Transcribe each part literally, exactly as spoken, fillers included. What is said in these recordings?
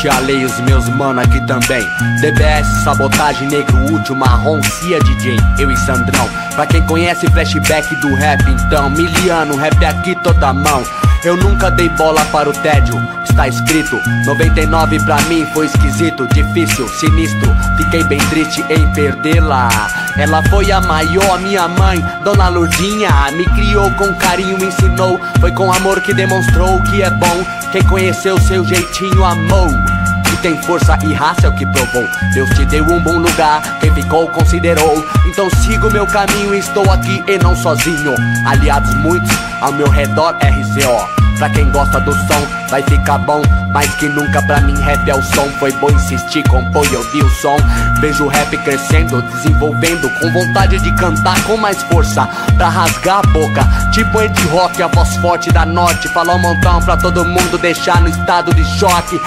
Te alei os meus mano aqui também. D B S, sabotagem, negro útil, marrom, Cia D J, eu e Sandrão. Pra quem conhece flashback do rap, então miliano, rap aqui toda mão. Eu nunca dei bola para o tédio, está escrito. Noventa e nove pra mim foi esquisito, difícil, sinistro. Fiquei bem triste em perdê-la. Ela foi a maior, minha mãe, Dona Lourdinha. Me criou com carinho, me ensinou. Foi com amor que demonstrou que é bom. Quem conheceu seu jeitinho amou. E tem força e raça é o que provou. Deus te deu um bom lugar, quem ficou considerou. Então sigo meu caminho e estou aqui e não sozinho. Aliados muitos ao meu redor, R Z O. Pra quem gosta do som, vai ficar bom. Mais que nunca pra mim rap é o som. Foi bom insistir, compor e ouvir o som. Vejo o rap crescendo, desenvolvendo, com vontade de cantar com mais força, pra rasgar a boca, tipo Ed Rock, a voz forte da norte. Falar um montão pra todo mundo deixar no estado de choque.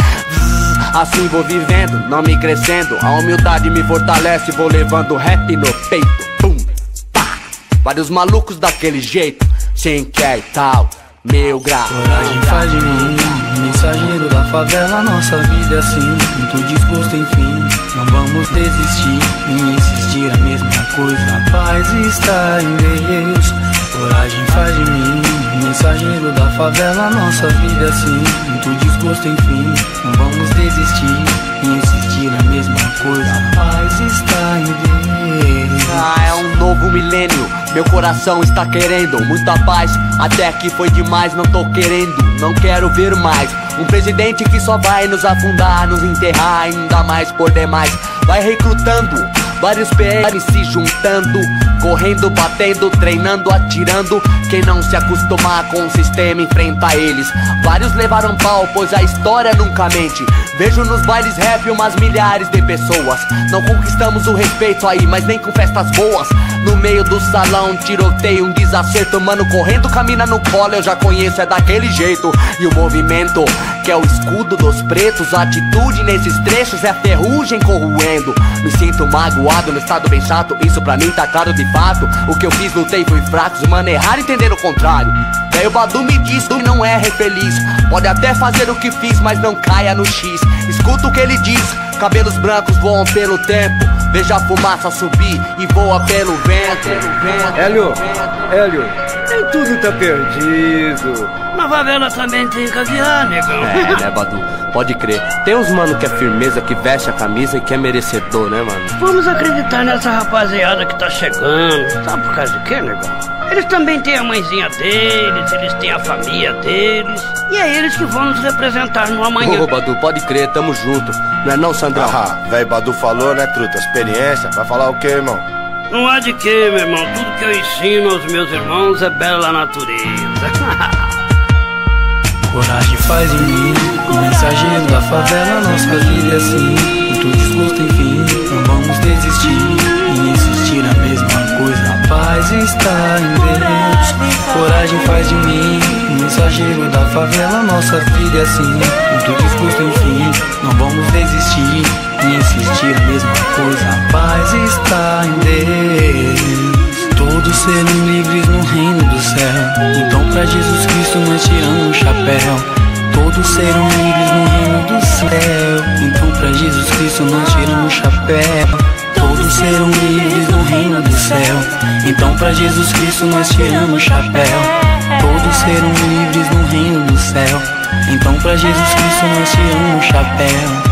Assim vou vivendo, não me crescendo. A humildade me fortalece, vou levando rap no peito. Pum, pá. Vários malucos daquele jeito, sem quer e tal, meu grau. Coragem faz de mim mensageiro da favela, nossa vida é assim. Muito desgosto, enfim, não vamos desistir em insistir a mesma coisa. A paz está em Deus. Coragem faz de mim mensageiro da favela, nossa vida é assim. Muito desgosto, enfim, não vamos desistir em insistir a mesma coisa. A paz está em Deus. Ah, é um novo milênio, meu coração está querendo muita paz. Até aqui foi demais, não tô querendo, não quero ver mais um presidente que só vai nos afundar, nos enterrar ainda mais por demais. Vai recrutando vários P Ms se juntando, correndo, batendo, treinando, atirando. Quem não se acostumar com o sistema enfrenta eles. Vários levaram pau, pois a história nunca mente. Vejo nos bailes rap umas milhares de pessoas. Não conquistamos o respeito aí, mas nem com festas boas. No meio do salão, tiroteio, um desacerto. Mano correndo, camina no colo, eu já conheço, é daquele jeito. E o movimento, que é o escudo dos pretos. A atitude nesses trechos é a ferrugem corroendo. Me sinto magoado, no estado bem chato. Isso pra mim tá claro de fato. O que eu fiz, lutei, fui fraco. Mano, errar, entender o contrário. Daí o Badu me diz que não é feliz. Pode até fazer o que fiz, mas não caia no X. Escuta o que ele diz, cabelos brancos voam pelo tempo. Veja a fumaça subir e voa pelo vento. Hélio, Hélio, nem tudo tá perdido. Na favela também tem caviar, negão. É, né, Badu? Pode crer. Tem uns mano que é firmeza, que veste a camisa e que é merecedor, né, mano? Vamos acreditar nessa rapaziada que tá chegando. Sabe por causa do quê, negão? Eles também têm a mãezinha deles, eles têm a família deles. E é eles que vão nos representar no amanhã. Ô, Badu, pode crer, tamo junto. Não é não, Sandrão? Ah, velho Badu falou, né, truta? Experiência. Vai falar o quê, irmão? Não há de quê, meu irmão. Tudo que eu ensino aos meus irmãos é bela natureza. Coragem faz de mim mensageiro da favela, nossa vida é assim. Muito desgosto, enfim, não vamos desistir em insistir a mesma coisa. A paz está em Deus. Coragem faz de mim mensageiro da favela, nossa vida é assim. Muito desgosto, enfim, não vamos desistir em insistir a mesma coisa. A paz está em Deus. Todos serão livres no reino do céu. Então pra Jesus Cristo nós tiramos o chapéu. Todos serão livres no reino do céu. Então pra Jesus Cristo nós tiramos o chapéu. Todos serão livres no reino do céu. Então pra Jesus Cristo nós tiramos o chapéu. Todos serão livres no reino do céu. Então pra Jesus Cristo nós tiramos o chapéu.